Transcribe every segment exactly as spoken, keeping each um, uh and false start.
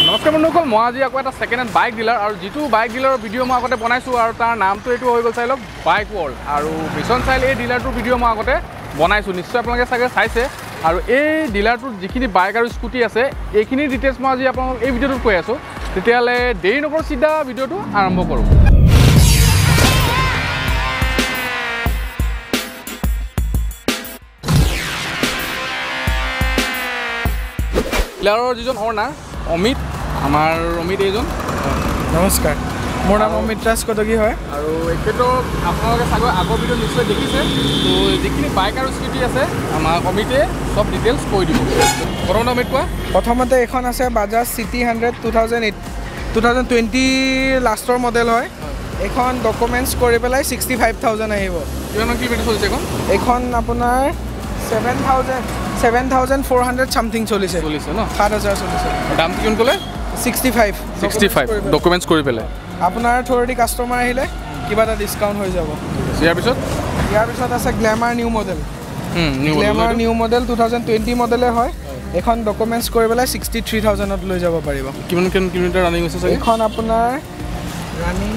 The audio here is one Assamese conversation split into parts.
নমস্কাৰ বন্ধুসকল, মই আজি আকৌ এটা ছেকেণ্ড হেণ্ড বাইক ডিলাৰ আৰু যিটো বাইক ডিলাৰৰ ভিডিঅ' মই আগতে বনাইছোঁ আৰু তাৰ নামটো এইটো হৈ গ'ল চাই লওক বাইক ৱৰ্ল্ড। আৰু বিচন চাইল এই ডিলাৰটোৰ ভিডিঅ' মই আগতে বনাইছোঁ, নিশ্চয় আপোনালোকে চাগে চাইছে। আৰু এই ডিলাৰটোত যিখিনি বাইক আৰু স্কুটি আছে এইখিনি ডিটেইলছ মই আজি আপোনালোকক এই ভিডিঅ'টোত কৈ আছোঁ। তেতিয়াহ'লে দেৰি নকৰোঁ, চিধা ভিডিঅ'টো আৰম্ভ কৰোঁ। ডিলাৰৰ যিজন অ'নাৰ অমিত, আমাৰ অমিত এইজন। নমস্কাৰ, মোৰ নাম অমিত ৰাজ কটকী হয়। আৰু এখেতক আপোনালোকে চাগৈ আগৰ ভিডিঅ' নিশ্চয় দেখিছে। তো যিখিনি বাইক আৰু স্কুটি আছে আমাক অমিতে চব ডিটেইলছ কৈ দিব। প্ৰথমতে অমিত কোৱা। প্ৰথমতে এখন আছে Bajaj CT hundred two thousand eight two thousand twenty লাষ্টৰ মডেল হয়। এইখন ডকুমেণ্টছ কৰি পেলাই ছিক্সটি ফাইভ থাউজেণ্ড আহিব। কিমান কিলোমিটাৰ চলিছে এইখন? এইখন আপোনাৰ seven thousand seven thousand four hundred something চলিছে চলিছে ন? সাত হাজাৰ চলিছে। দামটো কিমান ক'লে? Sixty five sixty five documents কৰি পেলাই। আপোনাৰ থ্ৰুদি কাষ্টমাৰ আহিলে কিবা এটা ডিছকাউণ্ট হৈ যাব। ইয়াৰ পিছত ইয়াৰ পিছত আছে Glamour new model. Glamour new model two thousand twenty মডেলে হয়। এইখন ডকুমেণ্টছ কৰি পেলাই ছিক্সটি থ্ৰী থাউজেণ্ডত লৈ যাব পাৰিব। কিমান কিমান কিলোমিটাৰ ৰানিং হৈছে চাগে? এইখন আপোনাৰ ৰানিং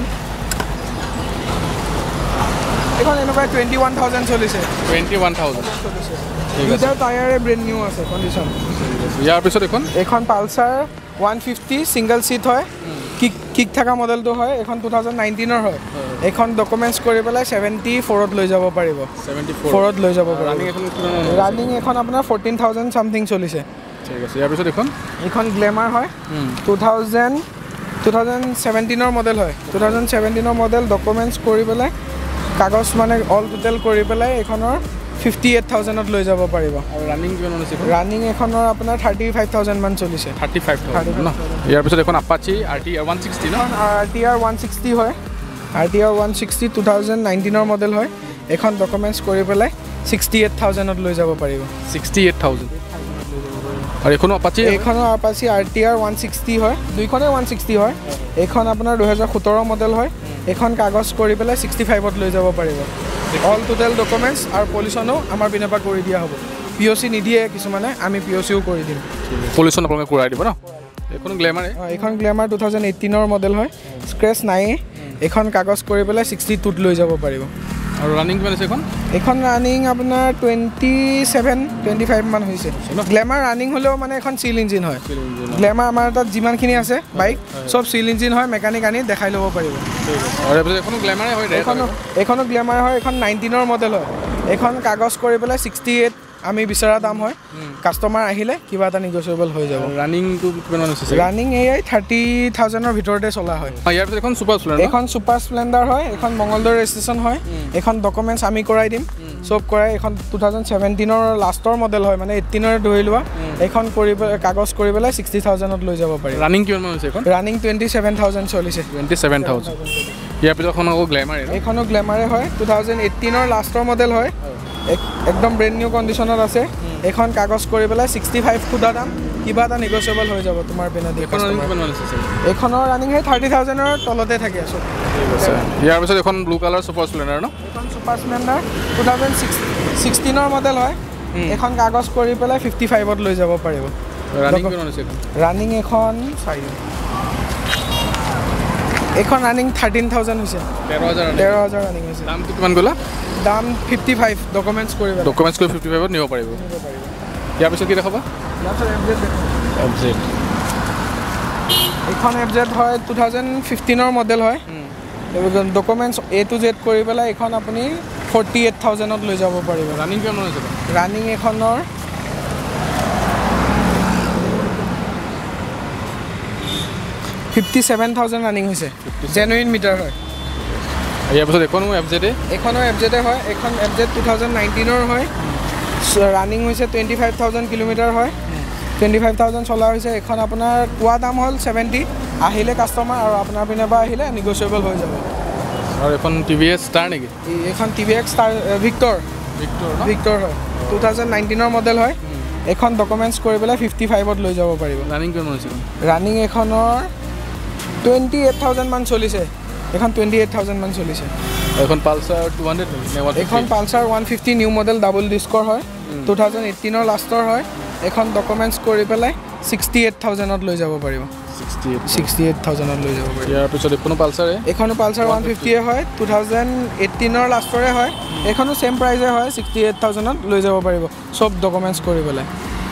এইখন এনেকুৱা টুৱেণ্টি ওৱান থাউজেণ্ড চলিছে। টুৱেণ্টি ওৱান থাউজেণ্ড চলিছে। দুটা টায়াৰে ব্ৰেণ্ড নিউ আছে কণ্ডিশ্যন। ইয়াৰ পিছত এইখন এইখন Pulsar one fifty single seat হয়, কিক কিক থকা মডেলটো হয়। এইখন টু থাউজেণ্ড নাইনটিনৰ হয়। এইখন ডকুমেণ্টছ কৰি পেলাই ছেভেণ্টি ফ'ৰত লৈ যাব পাৰিব। ছেভেণ্টি ফ'ৰত লৈ যাব পাৰিব। ৰানিং এখন ৰানিং এইখন আপোনাৰ ফৰ্টিন থাউজেণ্ড চামথিং চলিছে। ঠিক আছে। ইয়াৰ পিছত এইখন এইখন গ্লেমাৰ হয়, টু থাউজেণ্ড টু থাউজেণ্ড ছেভেণ্টিনৰ মডেল হয়। টু থাউজেণ্ড ছেভেণ্টিনৰ মডেল ডকুমেণ্টছ কৰি পেলাই কাগজ মানে অল টোটেল কৰি পেলাই এইখনৰ ফিফটি এইট থাউজেণ্ডত লৈ যাব পাৰিব। আৰু ৰানিং কিমান আছে? ৰানিং এখনৰ আপোনাৰ থাৰ্টি ফাইভ থাউজেণ্ড মান চলিছে। থাৰ্টি ফাইভ থাউজেণ্ড ন? ইয়াৰ পিছত এখন Apache R T R one sixty ন? R T R one sixty হয়। R T R one sixty two thousand নাইনটিনৰ মডেল হয়। এইখন ডকুমেণ্টছ কৰি পেলাই ছিক্সটি এইট থাউজেণ্ডত লৈ যাব পাৰিব। Sixty eight thousand. আৰু এইখনো আপাচি? এইখনৰ Apache R T R one sixty হয়। দুইখনেই ওৱান ছিক্সটি হয়। এইখন আপোনাৰ দুহেজাৰ সোতৰ মডেল হয়। এইখন কাগজ কৰি পেলাই ছিক্সটি ফাইভত লৈ যাব পাৰিব। অল টোটেল ডকুমেণ্টছ আৰু পলিউশ্যনো আমাৰ পিনৰ পৰা কৰি দিয়া হ'ব। পি অ' চি নিদিয়ে কিছুমানে, আমি পি অ' চিও কৰি দিম। পলিউশ্যন আপোনালোকে কৰাই দিব ন? এইখন গ্লেমাৰে? এইখন গ্লেমাৰ টু থাউজেণ্ড এইটিনৰ মডেল হয়। স্ক্ৰেচ নাই। এইখন কাগজ কৰি পেলাই ছিক্সটি টুত লৈ যাব পাৰিব। আৰু ৰানিং কিমান আছে এইখন? এইখন ৰানিং আপোনাৰ টুৱেণ্টি ছেভেন টুৱেণ্টি ফাইভ মান হৈছে। গ্লেমাৰ ৰানিং হ'লেও মানে এখন চিল ইঞ্জিন হয়। গ্লেমাৰ আমাৰ তাত যিমানখিনি আছে বাইক চব চিল ইঞ্জিন হয়। মেকানিক আনি দেখাই ল'ব পাৰিব। এইখনো গ্লেমাৰে হয়? এইখনো এইখনো গ্লেমাৰ হয়। এইখন নাইনটিনৰ মডেল হয়। এইখন কাগজ কৰি পেলাই ছিক্সটি এইট আমি বিচৰা দাম হয়। কাষ্টমাৰ আহিলে কিবা এটা নিগচিয়েবল হৈ যাব। ৰানিংটো কিমান আছে? ৰানিং এয়াই থাৰ্টি থাউজেণ্ডৰ ভিতৰতে চলা হয়। ইয়াৰ পিছত এখন ছুপাৰ স্প্লেণ্ডাৰ। এইখন ছুপাৰ স্প্লেণ্ডাৰ হয়। এইখন মঙলদৈ ৰেজিষ্ট্ৰেশ্যন হয়। এইখন ডকুমেণ্টছ আমি কৰাই দিম, চব কৰাই। এইখন টু থাউজেণ্ড ছেভেণ্টিনৰ লাষ্টৰ মডেল হয়, মানে এইটিনৰ ধৰি লোৱা। এইখন কৰি কাগজ কৰি পেলাই ছিক্সটি থাউজেণ্ডত লৈ যাব পাৰি। ৰানিং কিমান হৈছে এইখন? ৰানিং টুৱেণ্টি ছেভেন থাউজেণ্ড চলিছে। Twenty seven thousand. ইয়াৰ পিছত এখন আকৌ গ্লেমাৰে? এইখনো গ্লেমাৰে হয়। টু থাউজেণ্ড এইটিনৰ লাষ্টৰ মডেল হয়। একদম ব্ৰেণ্ড নিউ কণ্ডিশ্যনত আছে। এইখন কাগজ কৰি পেলাই ছিক্সটি ফাইভ খুদা দাম, কিবা এটা নিগচিয়েবল হৈ যাব তোমাৰ পিনে। এইখনৰ ৰানিং সেই থাৰ্টি থাউজেণ্ডৰ তলতে থাকে আছোঁ। ইয়াৰ পিছত এখন ব্লু কালাৰ ছুপাৰ স্প্লেণ্ডাৰ ন? এইখন ছুপাৰ স্প্লেণ্ডাৰ টু থাউজেণ্ড ছিক্সটিনৰ মডেল হয়। এইখন কাগজ কৰি পেলাই ফিফটি ফাইভত লৈ যাব পাৰিব। ৰানিং এইখন চাৰি এইখন ৰানিং থাৰ্টিন থাউজেণ্ড হৈছে। তেৰ হাজাৰ তেৰ হাজাৰ ৰানিং হৈছে। দামটো কিমান ক'লা? দাম ফিফটি ফাইভ ডকুমেণ্টছ কৰি ডকুমেণ্টছ কৰি ফিফটি ফাইভত নিব পাৰিব। ইয়াৰ পিছত কি দেখাবা? F Z. এইখন এফ জেড হয়। টু থাউজেণ্ড ফিফটিনৰ মডেল হয়। ডকুমেণ্টছ এ টু জেড কৰি পেলাই এইখন আপুনি ফৰ্টি এইট থাউজেণ্ডত লৈ যাব পাৰিব। ৰানিং কিমান হৈছে? ৰানিং এইখনৰ ফিফটি ছেভেন থাউজেণ্ড ৰানিং হৈছে। জেনুইন মিটাৰ হয়। ইয়াৰ পিছত এইখনো এফ জেডে? এইখনো এফ জেডে হয়। এইখন এফ জেড টু থাউজেণ্ড নাইনটিনৰ হয়। ৰানিং হৈছে টুৱেণ্টি ফাইভ থাউজেণ্ড কিলোমিটাৰ হয়। টুৱেণ্টি ফাইভ থাউজেণ্ড চলা হৈছে। এইখন আপোনাৰ কোৱা দাম হ'ল ছেভেণ্টি। আহিলে কাষ্টমাৰ আৰু আপোনাৰ পিনে পৰা আহিলে নিগচিয়েবল হৈ যাব। আৰু এখন টি ভি এছ ষ্টাৰ নেকি? এইখন T V X star Victor. Victor Victor হয়। টু থাউজেণ্ড নাইনটিনৰ মডেল হয়। এইখন ডকুমেণ্টছ কৰি পেলাই ফিফটি ফাইভত লৈ যাব পাৰিব। ৰানিং কিমান হৈছে? ৰানিং এইখনৰ টুৱেণ্টি এইট থাউজেণ্ড মান চলিছে। এইখন টুৱেণ্টি এইট থাউজেণ্ড মান চলিছে। এখন পালচাৰ টু হাণ্ড্ৰেড? এইখন Pulsar one fifty new model double ডিস্কৰ হয়। টু থাউজেণ্ড এইটিনৰ লাষ্টৰ হয়। এখন ডকুমেণ্টছ কৰি পেলাই ছিক্সটি এইট থাউজেণ্ডত লৈ যাব পাৰিব। ছিক্সটি এইট থাউজেণ্ডত লৈ যাব পাৰিব ইয়াৰ পিছত এখনো পালচাৰে এখনো পালচাৰ ওৱান ফিফটিয়ে হয় টু থাউজেণ্ড এইটিনৰ লাষ্টৰে হয় এখনো ছেম প্ৰাইজে হয় ছিক্সটি এইট থাউজেণ্ডত লৈ যাব পাৰিব চব ডকুমেণ্টছ কৰি পেলাই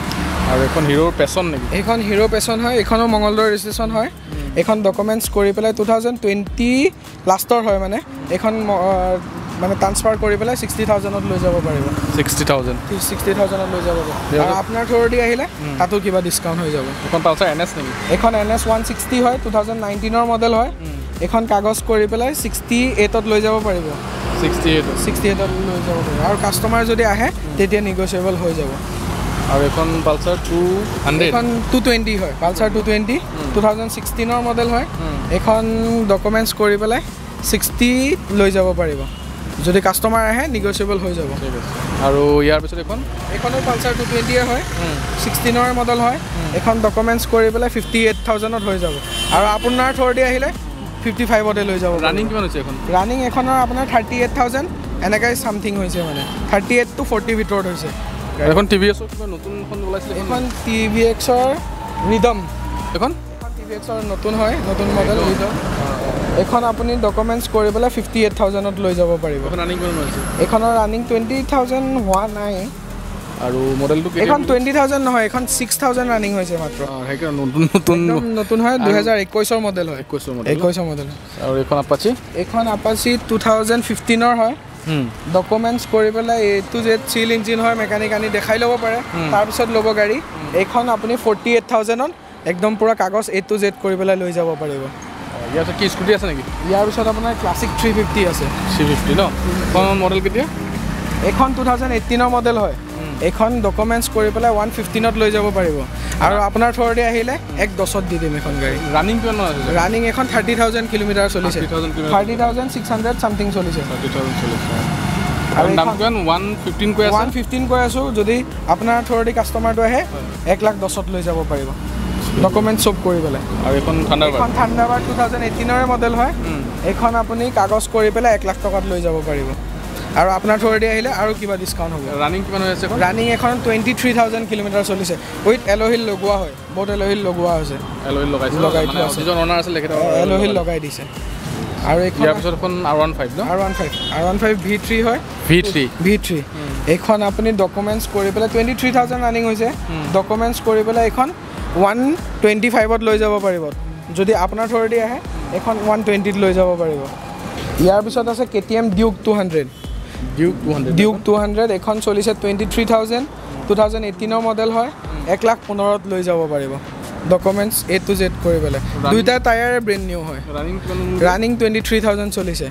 আৰু এখন হিৰোৰ পেছন নেকি এইখন হিৰো পেছন হয় এইখনো মংগলদৈ ৰেজিষ্ট্ৰেশ্যন হয় এইখন ডকুমেণ্টছ কৰি পেলাই টু থাউজেণ্ড টুৱেণ্টি লাষ্টৰ হয় মানে এইখন মানে ট্ৰান্সফাৰ কৰি পেলাই ছিক্সটি থাউজেণ্ডত লৈ যাব পাৰিব ছিক্সটি থাউজেণ্ড ছিক্সটি থাউজেণ্ডত লৈ যাব পাৰিব আৰু আপোনাৰ থ্ৰুদি আহিলে তাতো কিবা ডিছকাউণ্ট হৈ যাব এখন পালচাৰ এন এছ নেকি এইখন এন এছ ওৱান ছিক্সটি হয় টু থাউজেণ্ড নাইনটিনৰ মডেল হয় এইখন কাগজ কৰি পেলাই ছিক্সটি এইটত লৈ যাব পাৰিব ছিক্সটি এইট ছিক্সটি এইটত লৈ যাব পাৰিব আৰু কাষ্টমাৰ যদি আহে তেতিয়া নিগচিয়েবল হৈ যাব আৰু এখন পালচাৰ টু হাণ্ড্ৰেড এইখন টু টুৱেণ্টি হয় Pulsar two twenty two thousand ছিক্সটিনৰ মডেল হয় এইখন ডকুমেণ্টছ কৰি পেলাই ছিক্সটি লৈ যাব পাৰিব যদি কাষ্টমাৰ আহে নিগচিয়েবল হৈ যাব আৰু ইয়াৰ পিছত এখন এইখনো পালচাৰ টু টুৱেণ্টিয়ে হয় ছিক্সটিনৰ মডেল হয় এইখন ডকুমেণ্টছ কৰি পেলাই ফিফটি এইট থাউজেণ্ডত হৈ যাব আৰু আপোনাৰ থ্ৰুদি আহিলে ফিফটি ফাইভতে লৈ যাব ৰানিং কিমান হৈছে এখন ৰানিং এখনৰ আপোনাৰ থাৰ্টি এইট থাউজেণ্ড এনেকৈ চামথিং হৈছে মানে থাৰ্টি এইট টু ফৰ্টি ভিতৰত হৈছে এখন টি ভি এছৰ কিবা নতুনখন ওলাইছিলে এখন টি ভি এক্সৰ ৰিডম এখন এখন টি ভি এক্সৰ নতুন হয় নতুন মডেল ৰিডম এইখন আপুনি ডকুমেণ্টছ কৰি পেলাই ফিফটি এইট থাউজেণ্ডত লৈ যাব পাৰিব এখন ৰানিং কিমান হৈছে এইখনৰ ৰানিং টুৱেণ্টি থাউজেণ্ড হোৱা নাই আৰু মডেলটো এইখন টুৱেণ্টি থাউজেণ্ড নহয় এইখন ছিক্স থাউজেণ্ড ৰানিং হৈছে মাত্ৰ সেইকাৰণে নতুন নতুন নতুন হয় দুহেজাৰ একৈছৰ মডেল হয় একৈছৰ মডেল একৈছৰ মডেল আৰু এইখন আপাচি এইখন আপাচি টু থাউজেণ্ড ফিফটিনৰ হয় ডকুমেণ্টছ কৰি পেলাই A to Z seal engine হয় মেকানিক আনি দেখাই ল'ব পাৰে তাৰপিছত ল'ব গাড়ী এইখন আপুনি ফৰ্টি এইট থাউজেণ্ডত একদম পূৰা কাগজ এ টু জেড কৰি পেলাই লৈ যাব পাৰিব ইয়াৰ পিছত কি স্কুটি আছে নেকি ইয়াৰ পিছত আপোনাৰ ক্লাছিক থ্ৰী ফিফটি আছে থ্ৰী ফিফটি ন মডেল কেতিয়া এইখন টু থাউজেণ্ড এইটিনৰ মডেল হয় এইখন ডকুমেণ্টছ কৰি পেলাই ওৱান ফিফটিনত লৈ যাব পাৰিব আৰু আপোনাৰ থ্ৰুদি আহিলে এক দহত দি দিম এখন গাড়ী ৰানিং কিমান আছে ৰানিং এখন থাৰ্টি থাউজেণ্ড কিলোমিটাৰ চলিছে thirty thousand six hundred something চলিছে থাৰ্টি থাউজেণ্ড চলিছে আৰু দাম কিমান ওৱান ফিফটিন কৈ আছে ওৱান ফিফটিন কৈ আছোঁ যদি আপোনাৰ থ্ৰুদি কাষ্টমাৰটো আহে এক লাখ দহত লৈ যাব পাৰিব ডকুমেণ্টছ চব কৰি পেলাই আৰু এখন থাণ্ডাৰবাৰ্ড এখন থাণ্ডাৰবাৰ্ড টু থাউজেণ্ড এইটিনৰে মডেল হয় এইখন আপুনি কাগজ কৰি পেলাই এক লাখ টকাত লৈ যাব পাৰিব আৰু আপোনাৰ থ্ৰুদি আহিলে আৰু কিবা ডিছকাউণ্ট হ'ব ৰানিং কিমান হৈ আছে ৰানিং এখন টুৱেণ্টি থ্ৰী থাউজেণ্ড কিলোমিটাৰ চলিছে উইথ এল'হিল লগোৱা হয় বহুত এল'হিল লগোৱা হৈছে এল'হিল লগাইছে লগাই থোৱা আছে যিজন অনাৰ আছিল এল'হিল লগাই দিছে আৰু এইখন ইয়াৰ পিছত এখন আৰ ওৱান ফাইভ ন R one five R one five V three হয় ভি থ্ৰী ভি থ্ৰী এইখন আপুনি ডকুমেণ্টছ কৰি পেলাই টুৱেণ্টি থ্ৰী থাউজেণ্ড ৰানিং হৈছে ডকুমেণ্টছ কৰি পেলাই এইখন ওৱান টুৱেণ্টি ফাইভত লৈ যাব পাৰিব যদি আপোনাৰ থ্ৰুদি আহে এইখন ওৱান টুৱেণ্টিত লৈ যাব পাৰিব ইয়াৰ পিছত আছে K T M Duke two hundred Duke two hundred Duke two hundred এইখন চলিছে twenty three thousand two thousand এইটিনৰ মডেল হয় এক লাখ পোন্ধৰত লৈ যাব পাৰিব ডকুমেণ্টছ এ টু জেড কৰি পেলাই দুইটা টায়াৰে ব্ৰেণ্ড নিউ হয় running running twenty three thousand চলিছে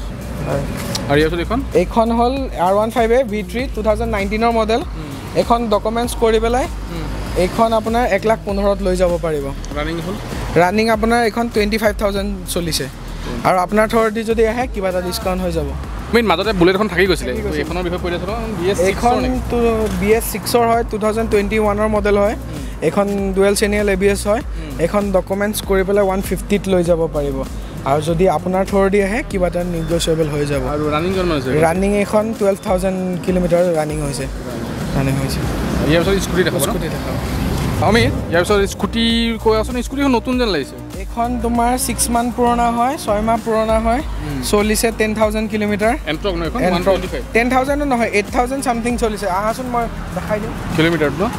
আৰু ইয়াৰ পিছত এইখন এইখন হ'ল R one five A V three two thousand নাইনটিনৰ মডেল এইখন ডকুমেণ্টছ কৰি পেলাই এইখন আপোনাৰ এক লাখ পোন্ধৰত লৈ যাব পাৰিব ৰানিং হ'ল ৰানিং আপোনাৰ এইখন টুৱেণ্টি ফাইভ থাউজেণ্ড চলিছে আৰু আপোনাৰ থ্ৰুদি যদি আহে কিবা এটা ডিছকাউণ্ট হৈ যাব মেইন মাজতে বুলেট এখন থাকি গৈছিলে এইখনৰ বিষয়ে কৈ আছিলোঁ বি এছ এইখন বি এছ ছিক্সৰ হয় টু থাউজেণ্ড টুৱেণ্টি ওৱানৰ মডেল হয় এইখন dual channel A B S হয় এইখন ডকুমেণ্টছ কৰি পেলাই ওৱান ফিফটিত লৈ যাব পাৰিব আৰু যদি আপোনাৰ থ্ৰুদি আহে কিবা এটা নিগচিয়েবল হৈ যাব আৰু ৰানিং কিমান হৈছে ৰানিং এইখন টুৱেল্ভ থাউজেণ্ড কিলোমিটাৰ ৰানিং হৈছে ৰানিং হৈছে ইয়াৰ পিছত স্কুটি দেখাব স্কুটি দেখাব আমি ইয়াৰ পিছত স্কুটি কৈ আছোঁ নে স্কুটিখন নতুন যেন লাগিছে এইখন তোমাৰ ছিক্স মান্থ পুৰণা হয় ছয় মাহ পুৰণা হয় চলিছে টেন থাউজেণ্ড কিলোমিটাৰ এণ্ট্ৰক ন এখন টেন থাউজেণ্ডো নহয় এইট থাউজেণ্ড চামথিং চলিছে আহাচোন মই দেখাই দিম কিলোমিটাৰ ন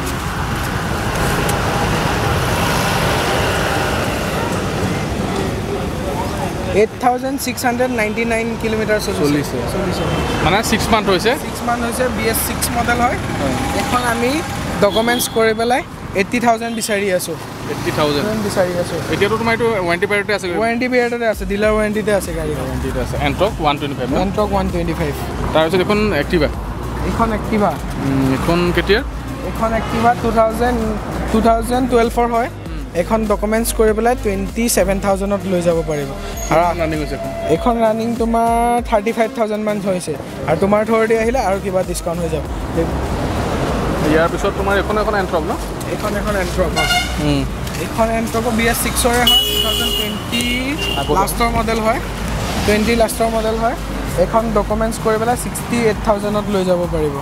eight thousand six hundred ninety nine kilometre চলিছে চলিছে মানে ছিক্স মান্থ হৈছে ছিক্স মান্থ হৈছে বি এছ ছিক্স মডেল হয় এইখন আমি ডকুমেণ্টছ কৰি পেলাই এইট্টি থাউজেণ্ড বিচাৰি আছোঁ এইট্টি থাউজেণ্ড বিচাৰি আছোঁ এতিয়াতো তোমাৰ এইটো ৱাৰেণ্টি পিৰিয়ডতে আছে ৱাৰেণ্টি পিৰিয়ডতে আছে ডিলাৰ ৱাৰেণ্টিতে আছে গাড়ী ৱাৰেণ্টিতে আছে Ntorq one twenty five Ntorq one twenty five তাৰপিছত এখন এক্টিভা এইখন এক্টিভা এইখন কেতিয়া এইখন Activa two thousand two thousand টুৱেলভৰ হয় এইখন ডকুমেণ্টছ কৰি পেলাই টুৱেণ্টি ছেভেন থাউজেণ্ডত লৈ যাব পাৰিব আৰু ৰানিং হৈছে এইখন ৰানিং তোমাৰ থাৰ্টি ফাইভ থাউজেণ্ড মান হৈছে আৰু তোমাৰ থ্ৰুদি আহিলে আৰু কিবা ডিছকাউণ্ট হৈ যাব ইয়াৰ পিছত তোমাৰ এখন এখন এণ্ট্ৰক ন এইখন এখন এণ্ট্ৰক এইখন এণ্ট্ৰকো বি এছ ছিক্সৰে হয় টু থাউজেণ্ড টুৱেণ্টি লাষ্টৰ মডেল হয় টুৱেণ্টি লাষ্টৰ মডেল হয় এইখন ডকুমেণ্টছ কৰি পেলাই ছিক্সটি এইট থাউজেণ্ডত লৈ যাব পাৰিব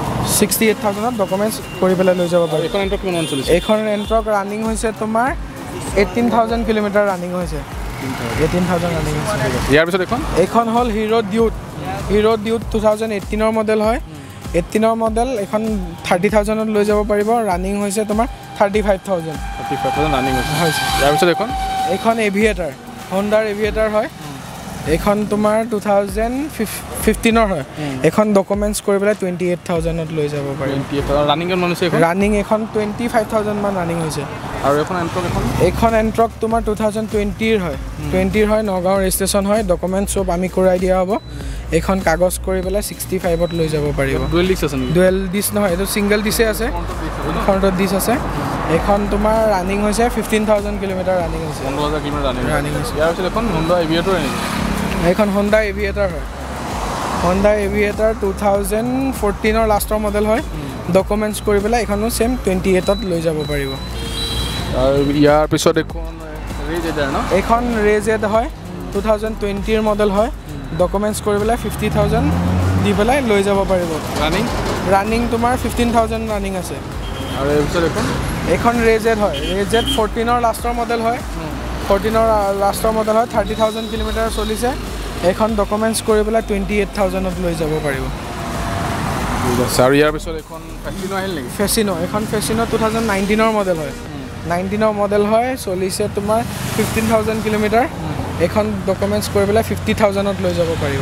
ছিক্সটি এইট থাউজেণ্ডত ডকুমেণ্টছ কৰি পেলাই লৈ যাব পাৰিব এইখন এণ্ট্ৰক কিমান চলিছে এইখন এণ্ট্ৰক ৰানিং হৈছে তোমাৰ এইটিন থাউজেণ্ড কিলোমিটাৰ ৰানিং হৈছে এইটিন থাউজেণ্ড ৰানিং হৈছে ইয়াৰ পিছত এখন এইখন হ'ল Hero Duet Hero Duet two thousand এইটিনৰ মডেল হয় এইটিনৰ মডেল এখন থাৰ্টি থাউজেণ্ডত লৈ যাব পাৰিব ৰানিং হৈছে তোমাৰ thirty five thousand thirty five thousand running হৈছে ইয়াৰ পিছত এখন এইখন এভিয়েটাৰ হণ্ডাৰ এভিয়েটাৰ হয় এইখন তোমাৰ টু থাউজেণ্ড ফিফটিনৰ হয় এখন ডকুমেণ্টছ কৰি পেলাই টুৱেণ্টি এইট থাউজেণ্ডত লৈ যাব পাৰিম ৰানিং কিমান হৈছে ৰানিং এখন টুৱেণ্টি ফাইভ থাউজেণ্ড মান ৰানিং হৈছে আৰু এখন এণ্ট্ৰক এখন এইখন এণ্ট্ৰক তোমাৰ টু থাউজেণ্ড টুৱেণ্টিৰ হয় টুৱেণ্টিৰ হয় নগাঁও ৰেজিষ্ট্ৰেশ্যন হয় ডকুমেণ্টছ চব আমি কৰাই দিয়া হ'ব এইখন কাগজ কৰি পেলাই ছিক্সটি ফাইভত লৈ যাব পাৰিব ডুৱেল ডিস্ক আছে নেকি ডুৱেল ডিস্ক নহয় এইটো ছিংগল ডিস্কে আছে ফ্ৰণ্টত ডিস্ক আছে এইখন তোমাৰ ৰানিং হৈছে ফিফটিন থাউজেণ্ড কিলোমিটাৰ ৰানিং হৈছে পোন্ধৰ হাজাৰ কিলোমিটাৰ ৰানিং ৰানিং হৈছে ইয়াৰ পিছত এখন হণ্ডা এভিয়েটৰ নেকি এইখন হণ্ডা এভিয়েটাৰ হয় হণ্ডা এভিয়েটাৰ টু থাউজেণ্ড ফৰ্টিনৰ লাষ্টৰ মডেল হয় ডকুমেণ্টছ কৰি পেলাই এইখনো ছেম টুৱেণ্টি এইটত লৈ যাব পাৰিব আৰু ইয়াৰ পিছত এখন ৰেজেডাৰ ন এইখন ৰেজেড হয় টু থাউজেণ্ড টুৱেণ্টিৰ মডেল হয় ডকুমেণ্টছ কৰি পেলাই ফিফটি থাউজেণ্ড দি পেলাই লৈ যাব পাৰিব ৰানিং ৰানিং তোমাৰ ফিফটিন থাউজেণ্ড ৰানিং আছে আৰু ইয়াৰ পিছত এখন এইখন ৰেজেড হয় ৰেজেড ফৰ্টিনৰ লাষ্টৰ মডেল হয় ফৰ্টিনৰ লাষ্টৰ মডেল হয় থাৰ্টি থাউজেণ্ড কিলোমিটাৰ চলিছে এইখন ডকুমেণ্টছ কৰি পেলাই টুৱেণ্টি এইট থাউজেণ্ডত লৈ যাব পাৰিব ঠিক আছে আৰু ইয়াৰ পিছত এখন ফেচিনো আহিল নেকি ফেচিনো এইখন ফেচিনো টু থাউজেণ্ড নাইনটিনৰ মডেল হয় নাইনটিনৰ মডেল হয় চলিছে তোমাৰ ফিফটিন থাউজেণ্ড কিলোমিটাৰ এইখন ডকুমেণ্টছ কৰি পেলাই ফিফটি থাউজেণ্ডত লৈ যাব পাৰিব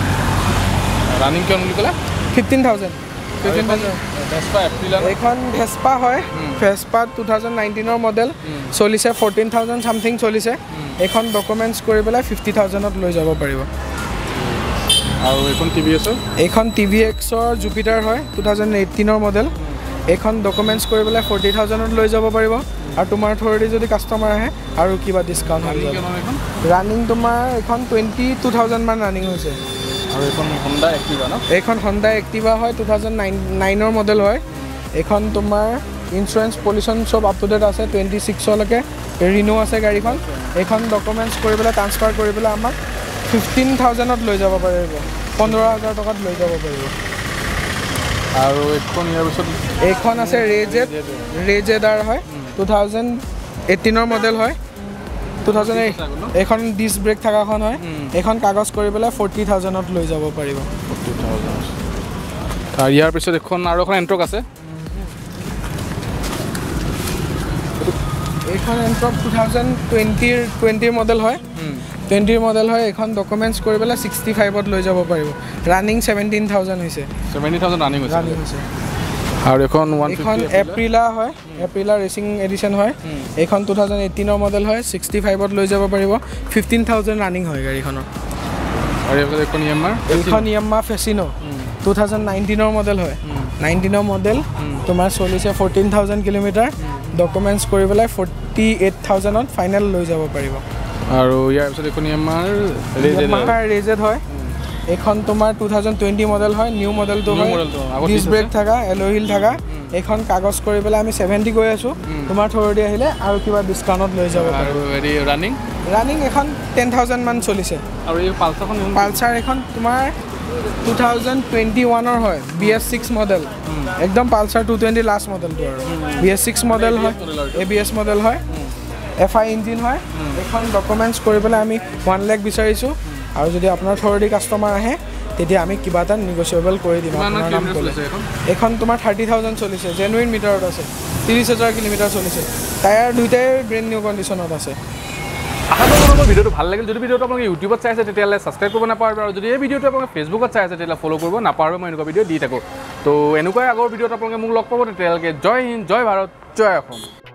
ৰানিং কিমান বুলি ক'লে ফিফটিন থাউজেণ্ড ফিফটিন থাউজেণ্ড এইখন ভেস্পা হয় ভেস্পা টু থাউজেণ্ড নাইনটিনৰ মডেল চলিছে ফৰ্টিন থাউজেণ্ড চামথিং চলিছে এইখন ডকুমেণ্টছ কৰি পেলাই ফিফটি থাউজেণ্ডত লৈ যাব পাৰিব আৰু এইখন টি ভি এছৰ এইখন টি ভি এক্সৰ জুপিটাৰ হয় টু থাউজেণ্ড এইটিনৰ মডেল এইখন ডকুমেণ্টছ কৰি পেলাই ফৰ্টি থাউজেণ্ডত লৈ যাব পাৰিব আৰু তোমাৰ থ্ৰুদি যদি কাষ্টমাৰ আহে আৰু কিবা ডিছকাউণ্ট হৈ যাব ৰানিং তোমাৰ এইখন টুৱেণ্টি টু থাউজেণ্ড মান ৰানিং হৈছে আৰু এইখন হণ্ডা এক্টিভা ন এইখন হণ্ডা এক্টিভা হয় টু থাউজেণ্ড নাইন নাইনৰ মডেল হয় এইখন তোমাৰ ইঞ্চুৰেঞ্চ পলিউশ্যন চব আপ টু ডেট আছে টুৱেণ্টি ছিক্সলৈকে ৰিনিউ আছে গাড়ীখন এইখন ডকুমেণ্টছ কৰি পেলাই ট্ৰান্সফাৰ কৰি পেলাই আমাক ফিফটিন থাউজেণ্ডত লৈ যাব পাৰিব পোন্ধৰ হাজাৰ টকাত লৈ যাব পাৰিব আৰু এইখন ইয়াৰ পিছত এইখন আছে ৰেজেড ৰেজেডাৰ হয় টু থাউজেণ্ড এইটিনৰ মডেল হয় টু থাউজেণ্ড এইট এইখন ডিস্ক ব্ৰেক থকাখন হয় এইখন কাগজ কৰি পেলাই ফৰ্টি থাউজেণ্ডত লৈ যাব পাৰিব ফৰ্টি থাউজেণ্ড আৰু ইয়াৰ পিছত এখন আৰু এখন এণ্ট্ৰক আছে এইখন এণ্ট্ৰক টু থাউজেণ্ড টুৱেণ্টিৰ টুৱেণ্টিৰ মডেল হয় টুৱেণ্টিৰ মডেল হয় এইখন ডকুমেণ্টছ কৰি পেলাই ছিক্সটি ফাইভত লৈ যাব পাৰিব ৰানিং ছেভেণ্টিন থাউজেণ্ড হৈছে ছেভেণ্টি থাউজেণ্ড ৰানিং হৈছে ৰানিং হৈছে আৰু এখন ওৱান এইখন এপ্ৰিলা হয় এপ্ৰিলা ৰেচিং এডিশ্যন হয় এইখন টু থাউজেণ্ড এইটিনৰ মডেল হয় ছিক্সটি ফাইভত লৈ যাব পাৰিব ফিফটিন থাউজেণ্ড ৰানিং হয় গাড়ীখনৰ আৰু এইখন ইয়ামাৰ এইখন ইয়ামা ফেচিনো টু থাউজেণ্ড নাইনটিনৰ মডেল হয় নাইনটিনৰ মডেল তোমাৰ চলিছে ফৰ্টিন থাউজেণ্ড কিলোমিটাৰ ডকুমেণ্টছ কৰি পেলাই ফৰ্টি এইট থাউজেণ্ডত ফাইনেল লৈ যাব পাৰিব আৰু ইয়াৰ পিছত এইখন ইয়ামাৰ ৰেজেড হয় এইখন তোমাৰ টু থাউজেণ্ড টুৱেণ্টি মডেল হয় নিউ মডেলটো হয় ডিস্ক ব্ৰেক থকা এল'হিল থকা এইখন কাগজ কৰি পেলাই আমি ছেভেণ্টি গৈ আছোঁ তোমাৰ থ্ৰুদি আহিলে আৰু কিবা ডিছকাউণ্টত লৈ যাব আৰু হেৰি ৰানিং ৰানিং এখন টেন থাউজেণ্ড মান চলিছে আৰু এই পালচাৰখন পালচাৰ এখন তোমাৰ টু থাউজেণ্ড টুৱেণ্টি ওৱানৰ হয় বি এছ ছিক্স মডেল একদম পালচাৰ টু টুৱেণ্টি লাষ্ট মডেলটো আৰু বি এছ ছিক্স মডেল হয় এ বি এছ মডেল হয় এফ আই ইঞ্জিন হয় এইখন ডকুমেণ্টছ কৰি পেলাই আমি ওৱান লেখ বিচাৰিছোঁ আৰু যদি আপোনাৰ থ্ৰুদি কাষ্টমাৰ আহে তেতিয়া আমি কিবা এটা নিগচিয়েবল কৰি দিম আপোনাৰ নাম ক'লে এইখন তোমাৰ থাৰ্টি থাউজেণ্ড চলিছে জেনুইন মিটাৰত আছে ত্ৰিছ হাজাৰ কিলোমিটাৰ চলিছে টায়াৰ দুইটাই ব্ৰেণ্ড নিউ কণ্ডিশ্যনত আছে আশা কৰোঁ ভিডিঅ'টো ভাল লাগিল যদি ভিডিঅ'টো আপোনালোকে ইউটিউবত চাই আছে তেতিয়াহ'লে ছাবস্ক্ৰাইব কৰিব নাপাহৰিব আৰু যদি এই ভিডিঅ'টো আপোনালোকে ফেচবুকত চাই আছে তেতিয়াহ'লে ফ'ল' কৰিব নাপাহৰিব মই এনেকুৱা ভিডিঅ' দি থাকোঁ তো এনেকুৱাই আগৰ ভিডিঅ'ত আপোনালোকে মোক লগ পাব তেতিয়ালৈকে জয় হিন্দ জয় ভাৰত জয় অসম